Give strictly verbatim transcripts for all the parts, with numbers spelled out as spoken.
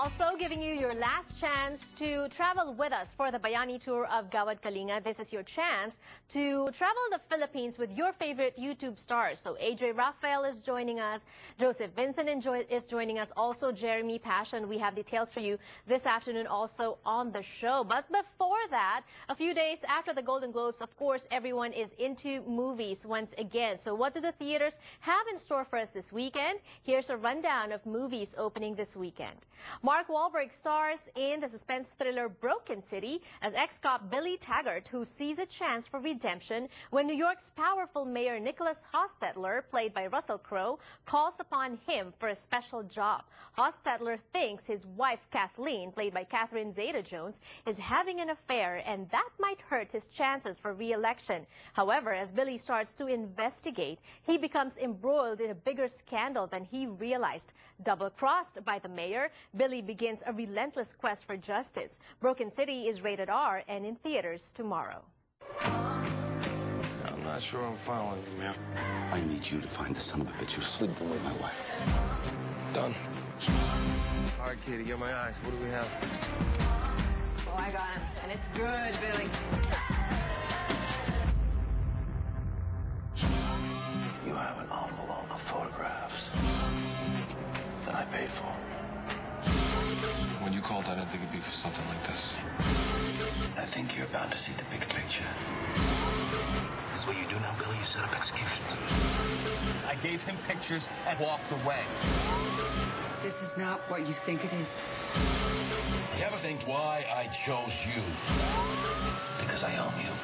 Also giving you your last chance to travel with us for the Bayani tour of Gawad Kalinga. This is your chance to travel the Philippines with your favorite YouTube stars. So A J Rafael is joining us, Joseph Vincent is joining us, also Jeremy Passion. We have details for you this afternoon also on the show. But before that, a few days after the Golden Globes, of course, everyone is into movies once again. So what do the theaters have in store for us this weekend? Here's a rundown of movies opening this weekend. Mark Wahlberg stars in the suspense thriller Broken City as ex-cop Billy Taggart, who sees a chance for redemption when New York's powerful mayor Nicholas Hostetler, played by Russell Crowe, calls upon him for a special job. Hostetler thinks his wife Kathleen, played by Catherine Zeta-Jones, is having an affair, and that might hurt his chances for re-election. However, as Billy starts to investigate, he becomes embroiled in a bigger scandal than he realized. Double-crossed by the mayor, Billy begins a relentless quest for justice. Broken City is rated R and in theaters tomorrow. I'm not sure I'm following you, ma'am. I need you to find the son of a bitch who's sleeping with my wife. Done. All right, Katie, you're my eyes. What do we have? Oh, I got him. And it's good, Billy. You have an envelope of photographs that I paid for. When you called, I didn't think it'd be for something like this. I think you're about to see the big picture. This is what you do now, Billy. You set up execution. I gave him pictures and walked away. This is not what you think it is. You ever think why I chose you? Because I own you.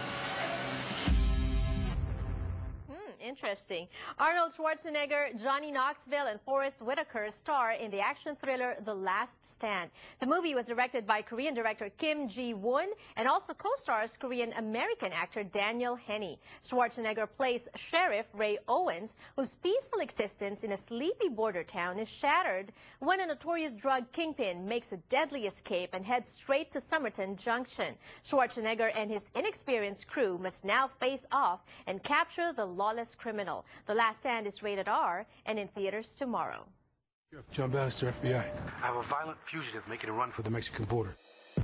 Interesting. Arnold Schwarzenegger, Johnny Knoxville, and Forrest Whitaker star in the action thriller The Last Stand. The movie was directed by Korean director Kim Ji-woon and also co-stars Korean-American actor Daniel Henney. Schwarzenegger plays Sheriff Ray Owens, whose peaceful existence in a sleepy border town is shattered when a notorious drug kingpin makes a deadly escape and heads straight to Somerton Junction. Schwarzenegger and his inexperienced crew must now face off and capture the lawless criminal. The Last Stand is rated R and in theaters tomorrow. John Bannister, F B I. I have a violent fugitive making a run for the Mexican border.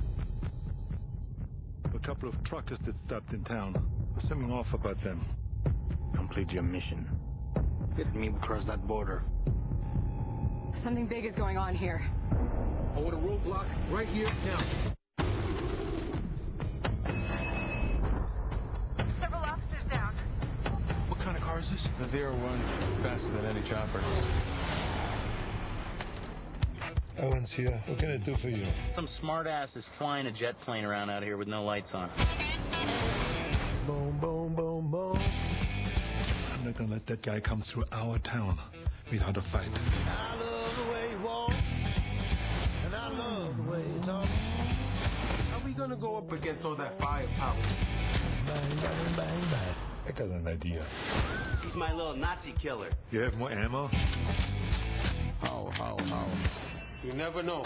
A couple of truckers that stopped in town. There's something off about them. Complete your mission. Get me across that border. Something big is going on here. I want a roadblock right here now. Several officers down. What kind of car is this? The zero one, faster than any chopper. Owens here. What can I do for you? Some smartass is flying a jet plane around out here with no lights on. Boom, boom, boom, boom. I'm not gonna let that guy come through our town without a fight. I love the way you walk, and I love the way you talk. How are we gonna go up against all that firepower? Bang, bang, bang, bang. I got an idea. He's my little Nazi killer. You have more ammo? How, how, how? You never know.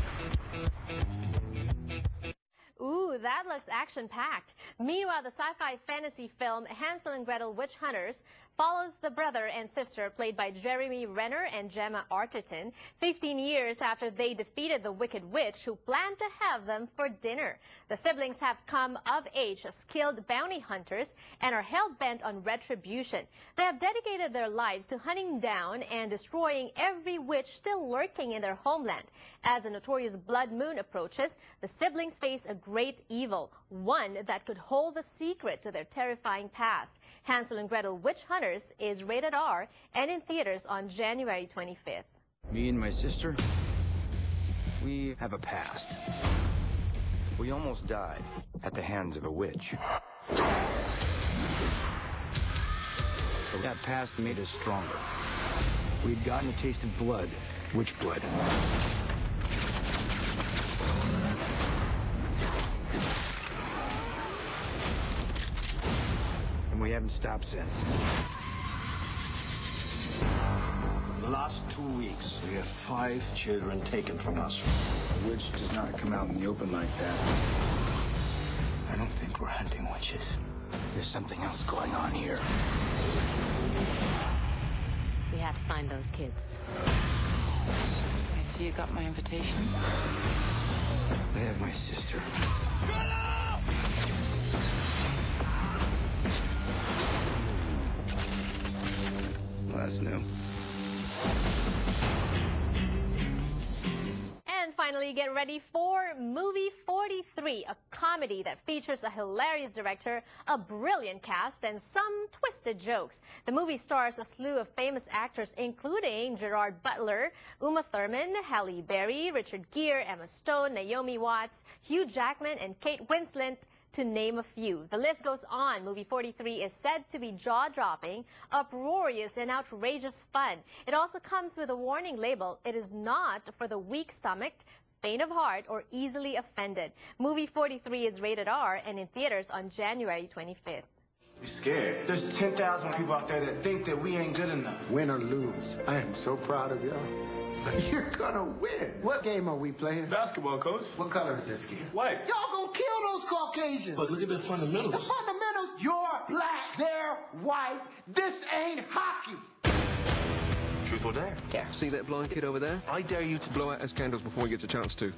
Ooh, that looks action-packed. Meanwhile, the sci-fi fantasy film Hansel and Gretel Witch Hunters follows the brother and sister, played by Jeremy Renner and Gemma Arterton, fifteen years after they defeated the Wicked Witch who planned to have them for dinner. The siblings have come of age as skilled bounty hunters and are hell-bent on retribution. They have dedicated their lives to hunting down and destroying every witch still lurking in their homeland. As the notorious blood moon approaches, the siblings face a great evil, one that could hold the secret to their terrifying past. Hansel and Gretel Witch Hunters is rated R and in theaters on January twenty-fifth. Me and my sister, we have a past. We almost died at the hands of a witch. But that past made us stronger. We'd gotten a taste of blood, witch blood. We haven't stopped since. The last two weeks, we had five children taken from us. A witch does not come out in the open like that. I don't think we're hunting witches. There's something else going on here. We have to find those kids. I see you got my invitation. I have my sister. Well, that's new. And finally, get ready for Movie forty-three, a comedy that features a hilarious director, a brilliant cast, and some twisted jokes. The movie stars a slew of famous actors, including Gerard Butler, Uma Thurman, Halle Berry, Richard Gere, Emma Stone, Naomi Watts, Hugh Jackman, and Kate Winslet, to name a few. The list goes on. Movie forty-three is said to be jaw-dropping, uproarious, and outrageous fun. It also comes with a warning label. It is not for the weak-stomached, faint of heart, or easily offended. Movie forty-three is rated R and in theaters on January twenty-fifth. You're scared. There's ten thousand people out there that think that we ain't good enough. Win or lose, I am so proud of y'all. You're gonna win. What game are we playing? Basketball, coach. What color is this kid? White. Y'all gonna kill those Caucasians. But look at the fundamentals. The fundamentals, you're black, they're white. This ain't hockey. Truth or dare? Dare. See that blind kid over there? I dare you to blow out his candles before he gets a chance to.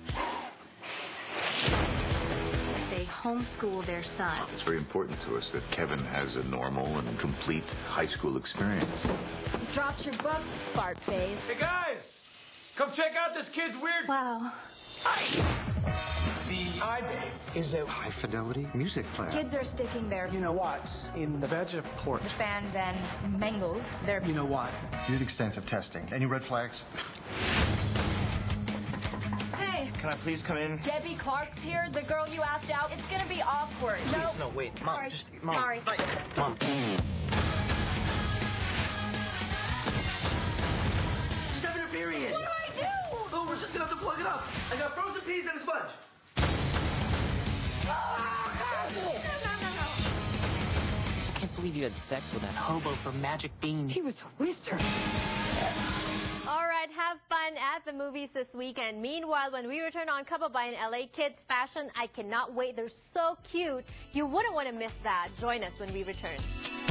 They homeschool their son. It's very important to us that Kevin has a normal and complete high school experience. Dropped your books, fart face. Hey, guys! Come check out this kid's weird... Wow. The iBay Is a high-fidelity music player. Kids are sticking their... You know what's in the veggie port? The fan then mangles their... You know what? You did extensive testing. Any red flags? Hey, Can I please come in? Debbie Clark's here, the girl you asked out. It's gonna be awkward. No. No, wait. Mom, Sorry. just... Mom. Sorry. Mom. Seven a period. What do I do? Oh, we're just gonna have to plug it up. I got frozen peas and a sponge. I can't believe you had sex with that hobo for magic beans. He was a wizard. All right, have fun at the movies this weekend. Meanwhile, when we return on Kababayan L A, kids fashion, I cannot wait. They're so cute. You wouldn't want to miss that. Join us when we return.